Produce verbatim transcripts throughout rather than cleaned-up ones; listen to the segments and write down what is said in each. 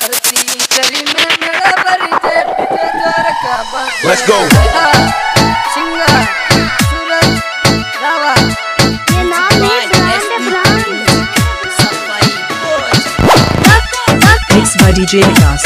Let's go. Mixed by D J Vikas.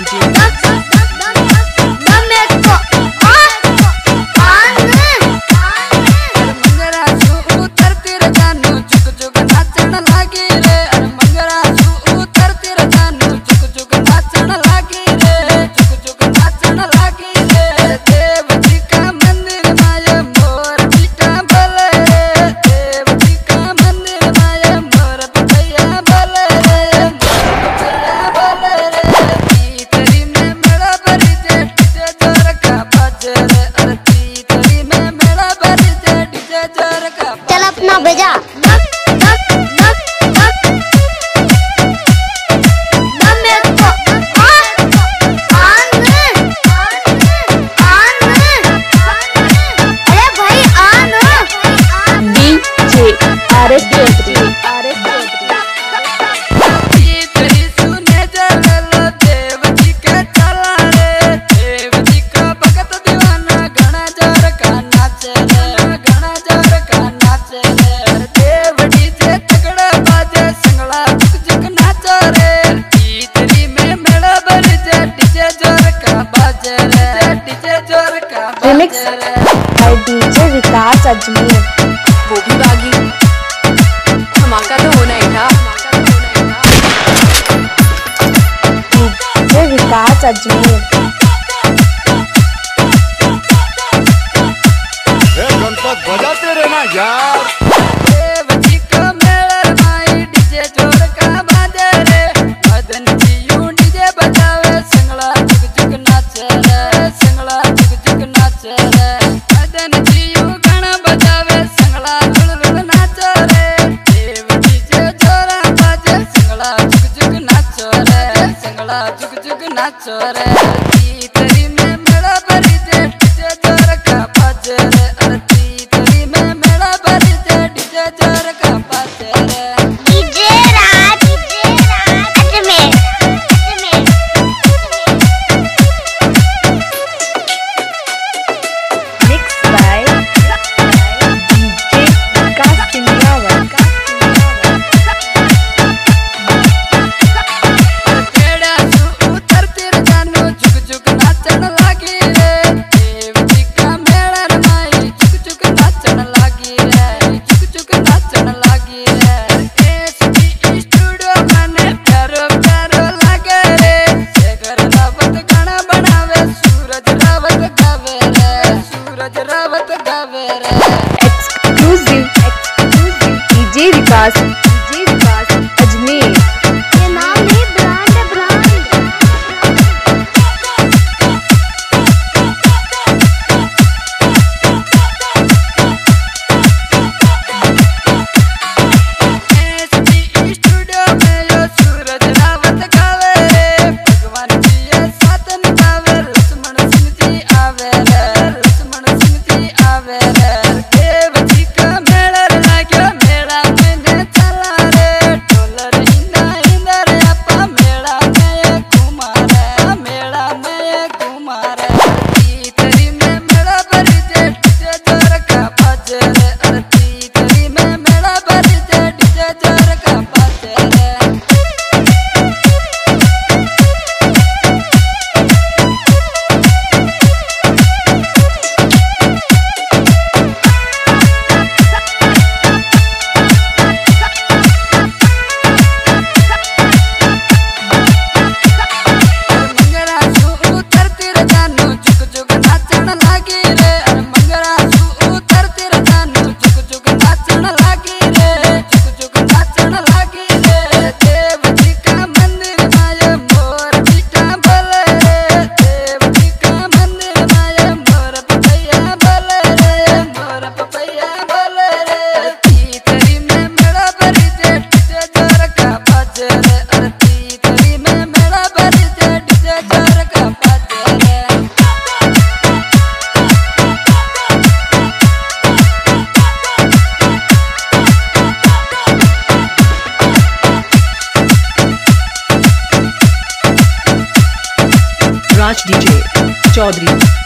भेजा remix by DJ Vikas Ajmer. वो भी बागी धमाका तो होना ही था। डीजे विकास अजमेर। गणपत बजाते रहना यार। जुग जुग नाचो रे तीतरी में मेरा भरी जे डीजे जोर का बाजे रे अरे तीतरी में मेरा भरी जे डीजे जोर का बाजे रे DJ Raj DJ Raj Ajmer Ajmer mix by DJ Vikas सिंगावा। जुग जुग नाचन लागी रे Raj D J Chaudhary